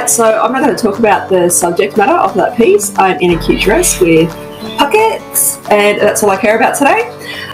so I'm not going to talk about the subject matter of that piece. I'm in a cute dress with pockets, and that's all I care about today.